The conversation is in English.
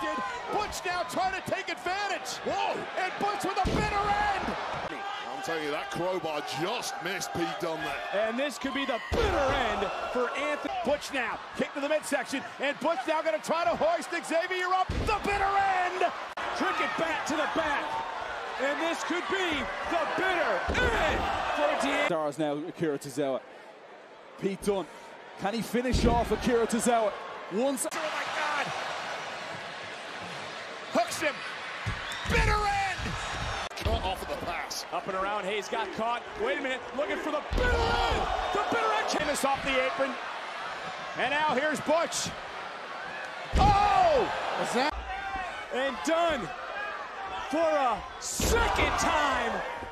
connected. Butch now trying to take advantage. Whoa! And Butch with a bitter end. I'm telling you, that crowbar just missed Pete Dunne there. And this could be the bitter end for Anthony. Butch now, kick to the midsection, and Butch now going to try to hoist Xavier up. The bitter end! Trick it back to the back. And this could be the bitter end for Dean. Stars now, Akira Tozawa. Pete Dunne, can he finish off Akira Tozawa? Once. Oh my God! Hooks him. Bitter end! Cut off of the pass. Up and around, Hayes got caught. Wait a minute, looking for the bitter end! The bitter end came us off the apron. And now here's Butch. Oh! What's that? And Dunne for a second time